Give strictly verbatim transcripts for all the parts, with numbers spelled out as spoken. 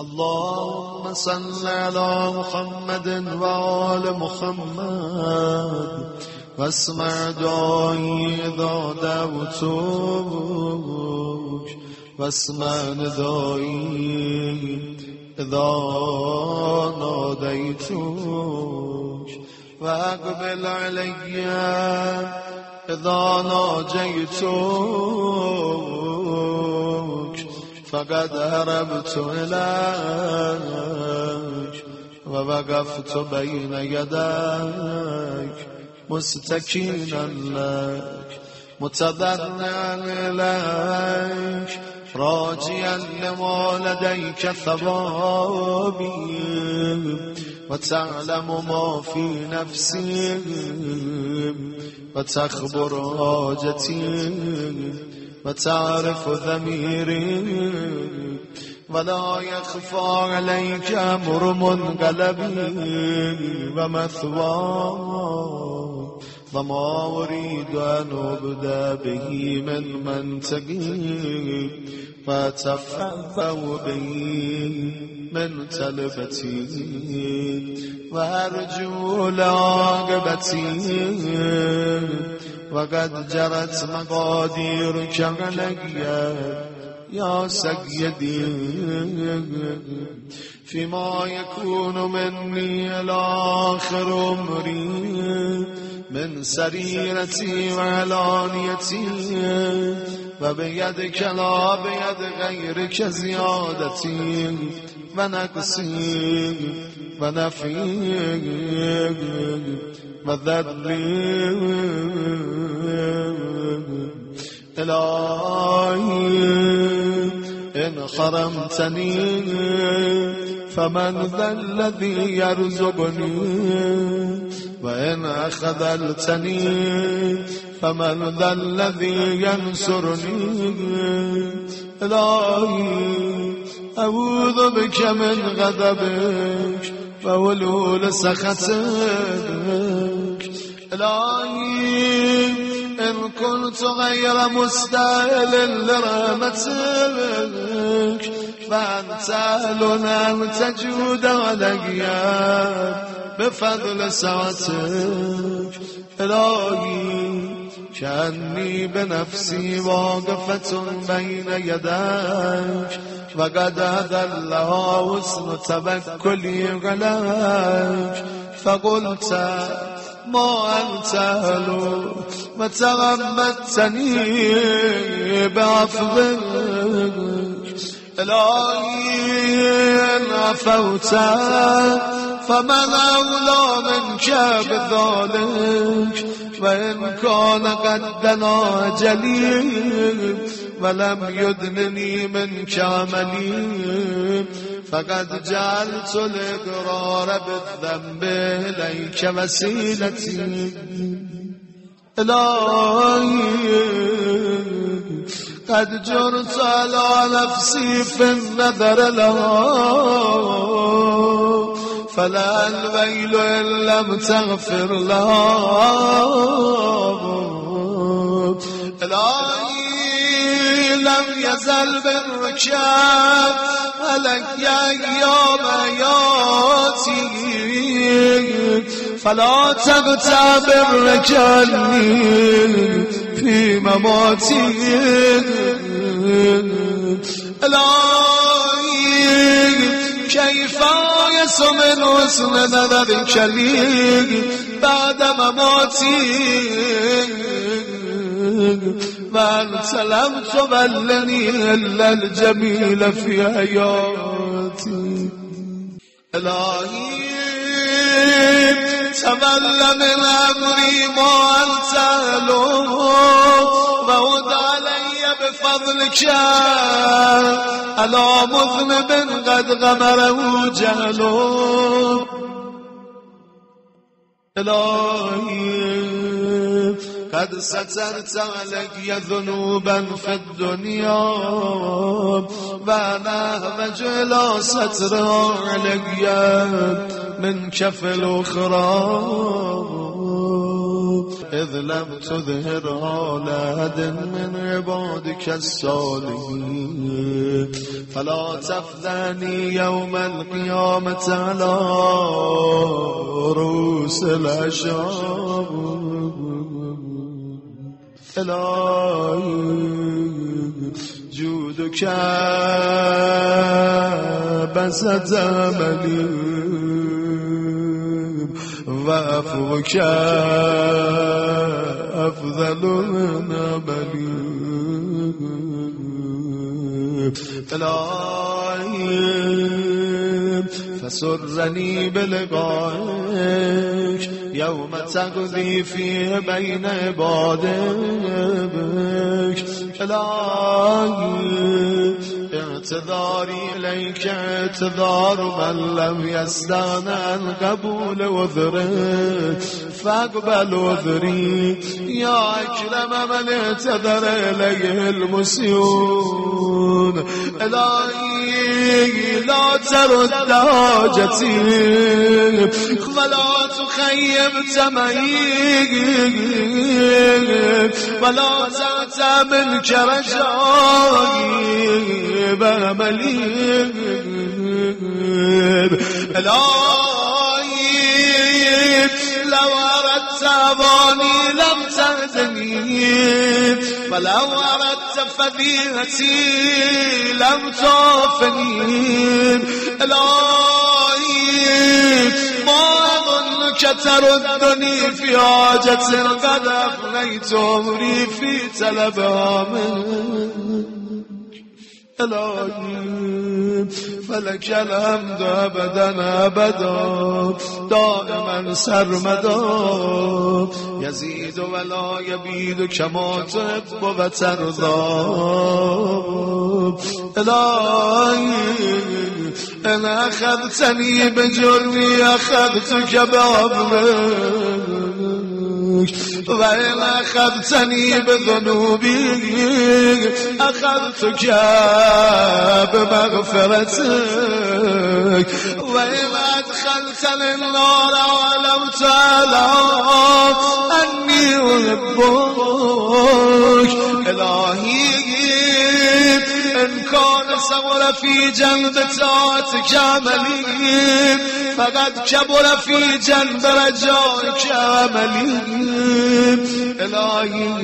اللهم صل على محمد وآل محمد واسمع دعائي إذا دعوتك واسمع ندائي إذا ناديتك واقبل علي إذا ناجيتك فقد هربت إليك ووقفت بين يديك مستكينا لك متضرعا إليك راجيا لما لديك ثوابي وتعلم ما في نفسي وتخبر حاجتي وتعرف ضميري ولا يخفى عليك أمر منقلبي ومثواي وما أريد أن أبدأ به من منطقي وأتفوه به من تلبتي وأرجو لعاقبتي وقد جرت مقاديرك علي يا سيدي فيما يكون مني إلى آخر عمري من سريرتي وعلانيتي وبيدك لا بيد غيرك زيادتي ونقصي ونفي وذري إلهي إن حرمتني فمن ذا الذي يرزقني وإن أخذلتني فمن ذا الذي ينصرني إلهي أعوذ بك من غضبك وولول سخطك إلهي إن كنت غير مستاهل لرحمتك فأنت أهل أن تجود علي بفضل سعتك إلهي كأني بنفسي واقفة بين يديك وقد أدلها حسن توكلي عليك فقلت ما أنت أهل وتغمدتني بعفوك إلهي إن عفوت فمن أولى منك بذلك وإن كان قد دنا أجلي ولم يدنني منك عملي فقد جعلت الإقرار بالذنب إليك وسيلتي إلهي قد جرت على نفسي في النذر لها فلا الويل إن لم تغفر لها إلهي لم يزل بالركاب علي أيام حياتي فلا تغتبر رجلني في مماتي إلهي كيف يس من حسن نظرك لي بعد مماتي وأنت لم تبلني إلا الجميل في حياتي إلهي تمل من أمري ما أنت له وعد علي بفضلك على مذنب قد غمره جهله إلهي قد سترت علي ذنوبا في الدنيا وأنا أحوج إلى سترها علي من كف الأخرى إذ لم تظهر على أحد من عبادك الصالحين فلا تفضحني يوم القيامة على رؤوس الأشهاد إلهي جودك بسط أملي وعفوك أفضل من أملي إلهي فسرني بلقائك يوم تقضي فيه بين عبادك إلهي اعتذاري إليك اعتذار من لم يستغن عن قبول عذرك فاقبل عذري يا أكرم من اعتذر إليه المسيئون إلهي لا ترد حاجتي ولا تخيب تمييز ولا تعتى منك رجائي بأملي إلهي لو أردت أباني لم تهدني ولو أردت فضيلتي لم تعفني إلهي ما أظنك تردني في حاجة قد أفنيت عمري في طلبها منك إلهي فلك الحمد أبدا أبدا دائما سرمدا يزيد ولا يبيد كما تحب وترضى إلهي إن أخذتني بجرمي أخذتك بعظمك وإن أخذتني بذنوبي أخذتك بمغفرتك وإن أدخلتني النار ولم تعلم أني أحبك إلهي إن كان صبر في جنب طاعتك عملي فقد كبر في جنب رجائك عملي إلهي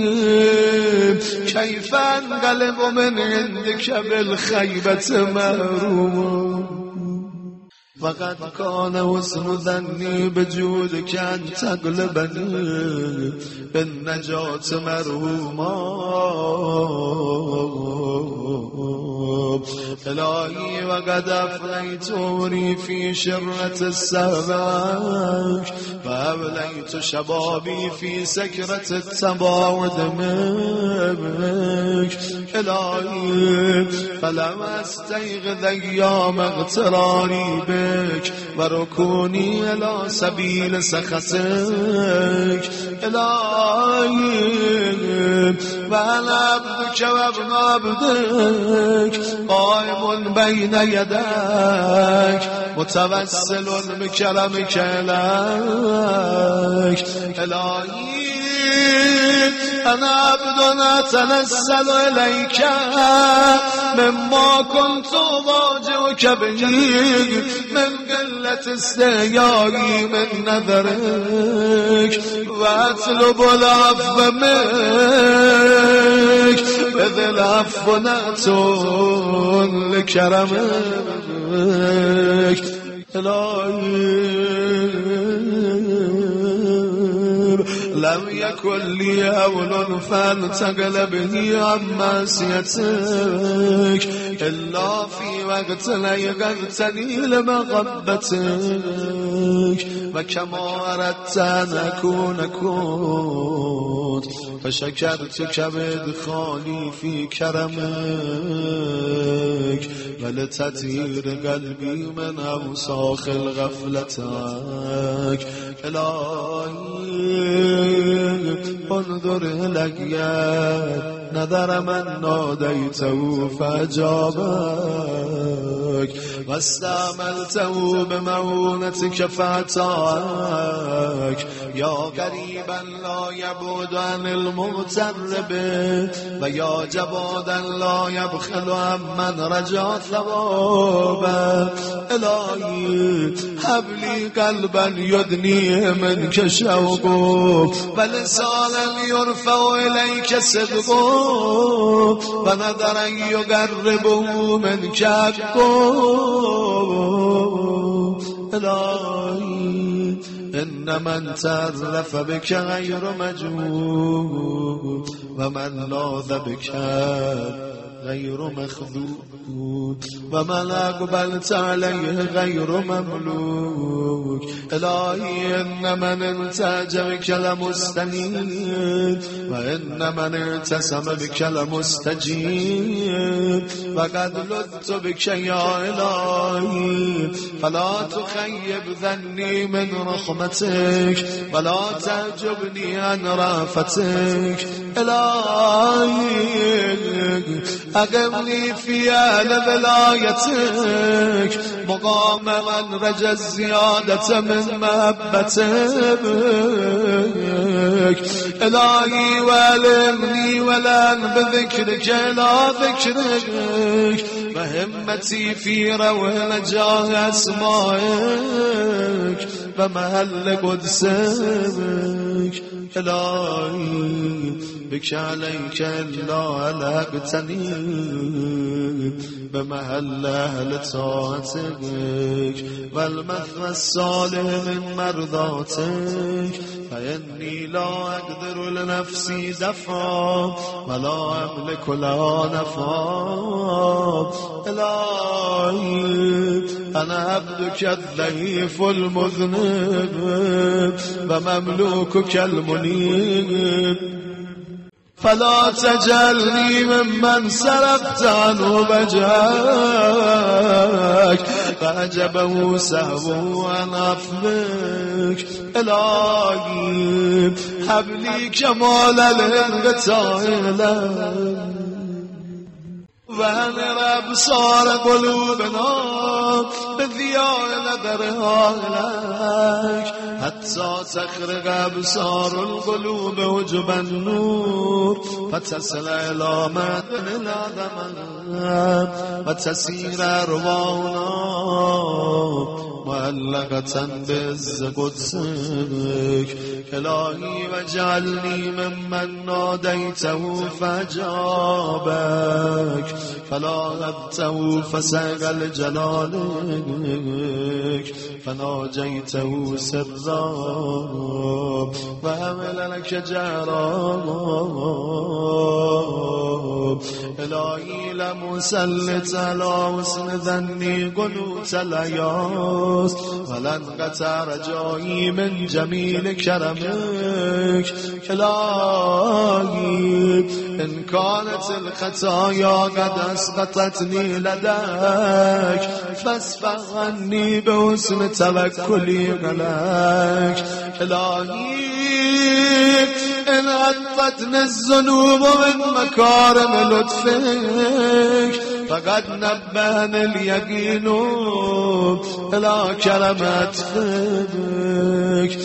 كيف أنقلب من عندك بالخيبة مهروم فقد كان حسن ظني بجودك أن تقلبني بالنجاة مرهوما إلهي وقد أفنيت عمري في شرة السماك وأبليت شبابي في سكرة التباعد منك إلهي فلم أستيقظ أيام اغتراري بك وركوني إلى سبيل سخطك إلهي وأنا عبدك وابن عبدك قائم بين يديك متوسل بكرمك إليك إلهي أنا عبد أتنزل إليك مما كنت أواجهك به من قلة استحيائي من نذرك وأطلب العفو منك إذ العفو نعتون لكرمك إلهي لم يكن لي هول فانتقلبني عن معصيتك إلا في وقت ليقظتني لمحبتك وكما أردت أن أكون كنت فشكرتك بإدخالي في كرمك ولتطهير قلبي من أوساخ الغفلتك إلهي انظر إلي نذر من ناديته فأجابك واستعملته بمعونتك فأتاك يا قريبا لا يبعد عن المغتر به ويا جوادا لا يبخل عمن رجا ثوابه إلهي هب لي قلبا يدني منك شوقه ولسانا يرفع إليك صدقه ونظرا يقربه منك حقه إلهي إن من تعرف بك غير مجهود ومن لاذ بك غير مخذول ومن أقبلت عليه غير مملوك إلهي إن من انتاج بك لمستنيد وإن من ارتسم بك لمستجيب وقد لذت بك يا إلهي فلا تخيب ذني من رحمتك ولا تعجبني عن رافتك إلهي أقمني في أهل ولايتك مقام من رجى الزيادة من محبتك إلهي والغني ولن بذكرك إلى ذكرك وهمتي في روح نجاه أسمائك ومهل قدسك إلهي بك عليك إلا ألقتني بمهل أهل طاعتك والمثوى الصالح من مرضاتك فإني لا أقدر لنفسي دفعا ولا أملك لها نفعا إلهي أنا عبدك الضعيف المذنب ومملوكك المنيب فلا تجعلني ممن سرقت عنه وجهك فأجبه سهو عن عفوك إلهي هب لي كمال الانقطاع لك وانر أبصار قلوبنا بضياء نظرها لك حتى تخرج أبصار القلوب وجب النور فتصل إلى معدن العظمة وتسير أرواحنا معلقة بعز قدسك إلهي واجعلني ممن ناديته فأجابك فلا غبته فساق لجلالك فناجيته سرا وهمل لك جهرا إلهي لمسلط على حسن ظني قنوت الأياس ولن قطع رجائي من جميل كرمك إلهي إن كانت الخطايا قد أسقطتني لديك فاسفح عني بحسن توكلي عليك إلهي إن عطفتني الذنوب من مكارم لطفك فقد نبهني اليقين إلى كرمة فضلك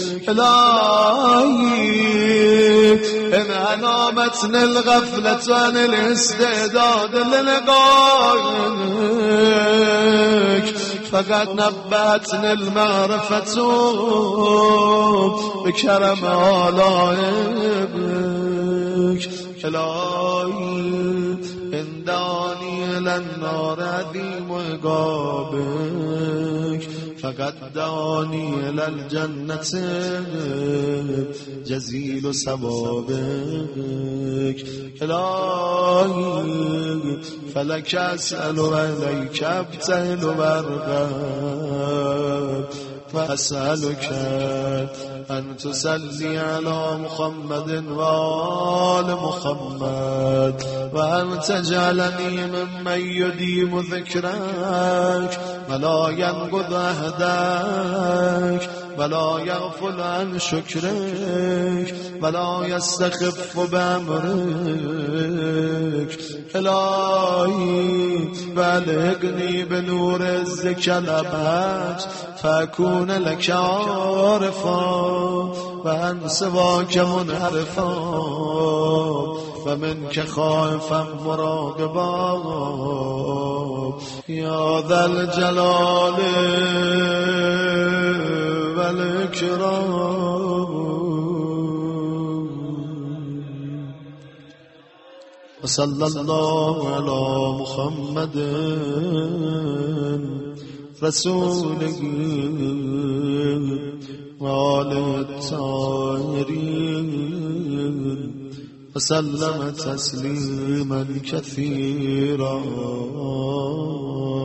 إلهي إن أنامتني الغفلة عن الاستعداد للقائك فقد نبهتني المعرفة بكرم آلائك إلهي إن دعني إلى النار عظيم عقابك فقد دعني إلى الجنة جزيل ثوابك إلهي فلك أسأل وإليك أبتهل وأرغب فأسألك أن تصلي على محمد وآل محمد وأن تجعلني ممن يديم ذكرك ولا ينقض عهدك ولا يغفل عن شكرك ولا يستخف بأمرك إلهي بلغني بنور عزك الأبد فأكون لك عارفا وعن سواك منحرفا ومنك خائفا مراقبا يا ذا الجلال والإكرام. وصلى الله على محمد رسوله وآله الطاهرين وسلم تسليما كثيرا.